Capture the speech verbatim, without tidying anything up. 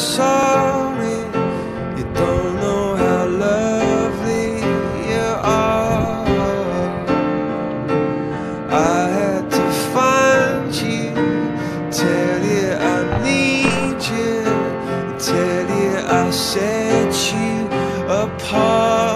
sorry. You don't know how lovely you are. I had to find you, tell you I need you, tell you I set you apart.